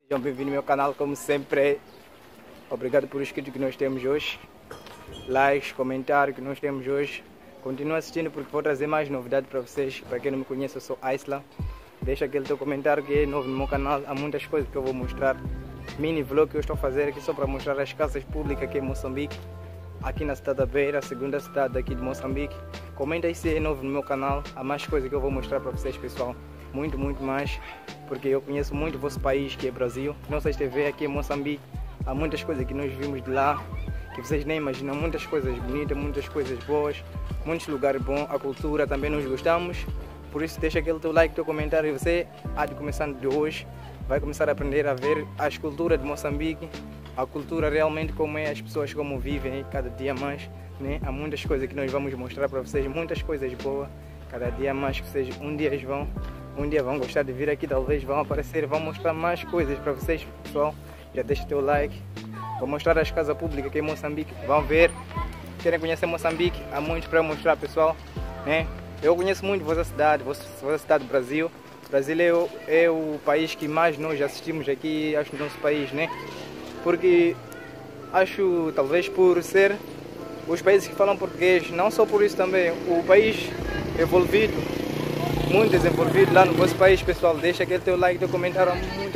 Sejam bem-vindos ao meu canal, como sempre. Obrigado por inscritos que nós temos hoje. Likes, comentários que nós temos hoje. Continua assistindo porque vou trazer mais novidades para vocês. Para quem não me conhece, eu sou Aisla. Deixa aquele teu comentário que é novo no meu canal. Há muitas coisas que eu vou mostrar. Mini vlog que eu estou a fazer aqui só para mostrar as casas públicas aqui em Moçambique. Aqui na cidade da Beira, a segunda cidade aqui de Moçambique. Comenta aí se é novo no meu canal. Há mais coisas que eu vou mostrar para vocês, pessoal. Muito mais. Porque eu conheço muito o vosso país, que é Brasil. Nossas TV aqui em Moçambique. Há muitas coisas que nós vimos de lá, que vocês nem imaginam. Muitas coisas bonitas, muitas coisas boas, muitos lugares bons. A cultura também nós gostamos. Por isso deixa aquele teu like, teu comentário. E você há de começar de hoje, vai começar a aprender a ver as culturas de Moçambique. A cultura realmente como é, as pessoas como vivem cada dia mais, né? Há muitas coisas que nós vamos mostrar para vocês, muitas coisas boas. Cada dia mais que vocês um dia vão gostar de vir aqui, talvez vão aparecer, vão mostrar mais coisas para vocês, pessoal. Já deixa teu like. Vou mostrar as casas públicas aqui em Moçambique. Vão ver. Querem conhecer Moçambique? Há muito para mostrar, pessoal, né? Eu conheço muito vossa cidade do Brasil. O Brasil é o país que mais nós assistimos aqui, acho, no nosso país, né? Porque acho, talvez por ser os países que falam português, não só por isso também, o país evoluído, muito desenvolvido lá no vosso país, pessoal. Deixa aquele teu like, teu comentário,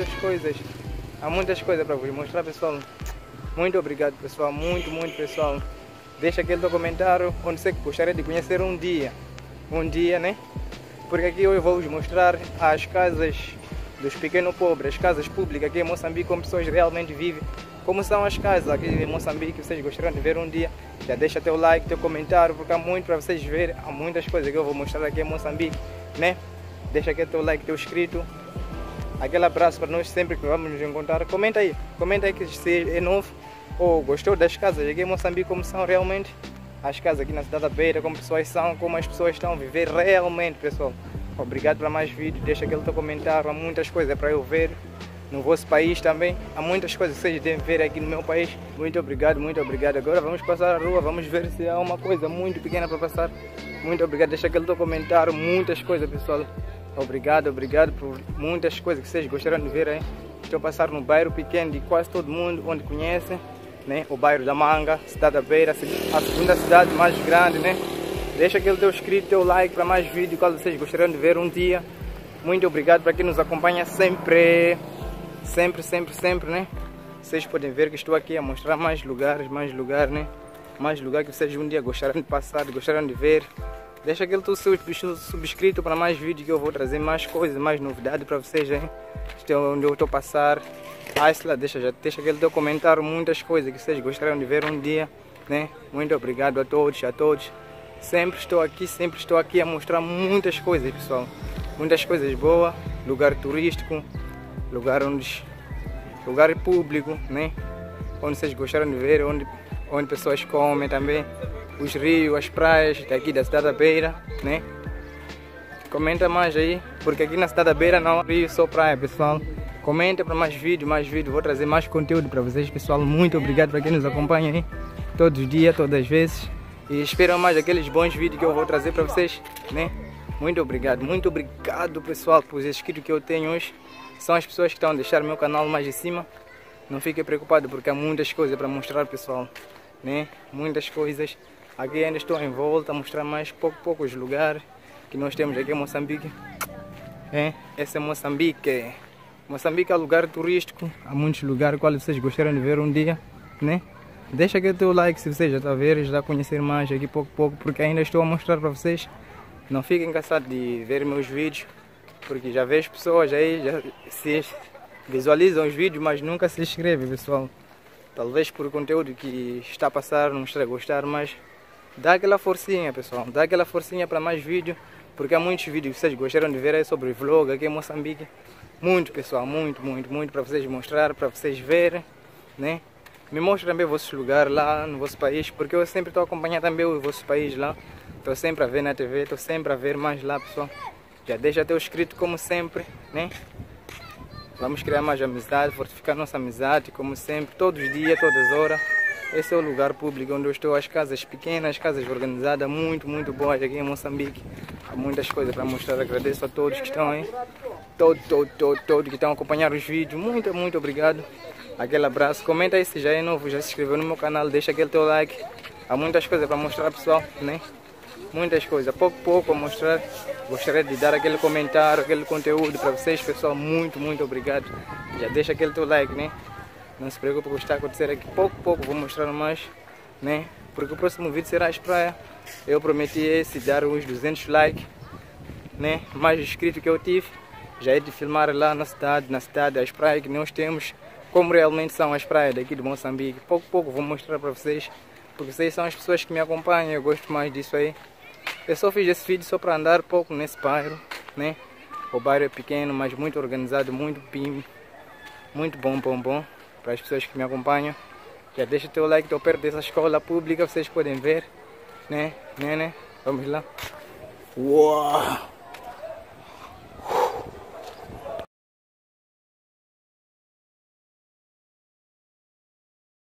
há muitas coisas para vos mostrar, pessoal. Muito obrigado, pessoal, muito pessoal. Deixa aquele teu comentário onde você gostaria de conhecer um dia, né? Porque aqui eu vou vos mostrar as casas dos pequenos pobres, as casas públicas aqui em Moçambique, como pessoas realmente vivem, como são as casas aqui em Moçambique, que vocês gostariam de ver um dia. Já deixa teu like, teu comentário, porque há muito para vocês verem, há muitas coisas que eu vou mostrar aqui em Moçambique, né? Deixa aqui teu like, teu inscrito. Aquele abraço para nós sempre que vamos nos encontrar. Comenta aí que se é novo ou gostou das casas aqui em Moçambique, como são realmente as casas aqui na cidade da Beira, como pessoas são, como as pessoas estão a viver realmente, pessoal. Obrigado para mais vídeos, deixa aquele teu comentário, há muitas coisas para eu ver no vosso país também, há muitas coisas que vocês devem ver aqui no meu país. Muito obrigado. Agora vamos passar a rua, vamos ver se há uma coisa muito pequena para passar. Muito obrigado, deixa aquele teu comentário, muitas coisas, pessoal. Obrigado por muitas coisas que vocês gostaram de ver aí. Estou a passar no bairro pequeno de quase todo mundo, onde conhece, né? O bairro da Manga, cidade da Beira, a segunda cidade mais grande, né? Deixa aquele teu inscrito, teu like para mais vídeos, quais vocês gostariam de ver um dia. Muito obrigado para quem nos acompanha sempre, né? Vocês podem ver que estou aqui a mostrar mais lugares, né? Mais lugares que vocês um dia gostariam de passar, gostariam de ver. Deixa aquele teu subscrito para mais vídeos que eu vou trazer mais coisas, mais novidades para vocês, hein? Este é onde eu estou a passar. Aisla, deixa aquele teu comentário, muitas coisas que vocês gostariam de ver um dia, né? Muito obrigado a todos. Sempre estou aqui a mostrar muitas coisas, pessoal. Muitas coisas boas, lugar turístico, lugar público, né? Onde vocês gostaram de ver, onde pessoas comem também. Os rios, as praias daqui da cidade da Beira, né? Comenta mais aí, porque aqui na cidade da Beira não há rio, só praia, pessoal. Comenta para mais vídeos, vou trazer mais conteúdo para vocês, pessoal. Muito obrigado para quem nos acompanha aí, todos os dias, todas as vezes. E esperam mais aqueles bons vídeos que eu vou trazer para vocês, né? Muito obrigado, pessoal, por esses inscritos que eu tenho hoje. São as pessoas que estão a deixar meu canal mais de cima. Não fiquem preocupados porque há muitas coisas para mostrar, pessoal, né? Muitas coisas. Aqui ainda estou em volta a mostrar mais poucos lugares que nós temos aqui em Moçambique. Esse é Moçambique. Moçambique é um lugar turístico. Há muitos lugares que vocês gostariam de ver um dia, né? Deixa aqui o teu like se você já está a ver, já está a conhecer mais aqui pouco, porque ainda estou a mostrar para vocês. Não fiquem cansados de ver meus vídeos, porque já vejo pessoas aí, já se visualizam os vídeos, mas nunca se inscrevem, pessoal. Talvez por conteúdo que está a passar, não está a gostar, mas dá aquela forcinha, pessoal. Dá aquela forcinha para mais vídeos, porque há muitos vídeos que vocês gostaram de ver aí sobre vlog aqui em Moçambique. Muito, pessoal, muito para vocês mostrar, para vocês verem, né? Me mostra também o vosso lugar lá no vosso país, porque eu sempre estou a acompanhar também o vosso país lá. Estou sempre a ver na TV, estou sempre a ver mais lá, pessoal. Já deixa teu inscrito como sempre, né? Vamos criar mais amizade, fortificar nossa amizade, como sempre, todos os dias, todas as horas. Esse é o lugar público onde eu estou, as casas pequenas, casas organizadas, muito boas aqui em Moçambique. Há muitas coisas para mostrar, agradeço a todos que estão aí. todo que estão a acompanhar os vídeos. Muito obrigado. Aquele abraço. Comenta aí se já é novo, já se inscreveu no meu canal, deixa aquele teu like. Há muitas coisas para mostrar, pessoal, né? Muitas coisas, pouco a mostrar. Gostaria de dar aquele comentário, aquele conteúdo para vocês, pessoal. Muito obrigado. Já deixa aquele teu like, né? Não se preocupe com o que está a acontecer aqui. Pouco vou mostrar mais, né? Porque o próximo vídeo será as praias. Eu prometi esse dar uns 200 likes, né? Mais inscritos que eu tive. Já é de filmar lá na cidade, as praias que nós temos, como realmente são as praias daqui de Moçambique. Pouco vou mostrar para vocês, porque vocês são as pessoas que me acompanham, eu gosto mais disso aí. Eu só fiz esse vídeo só para andar pouco nesse bairro, né? O bairro é pequeno, mas muito organizado, muito pimpo, muito bom para as pessoas que me acompanham. Já deixa o teu like, estou perto dessa escola pública, vocês podem ver, né? Vamos lá. Uau!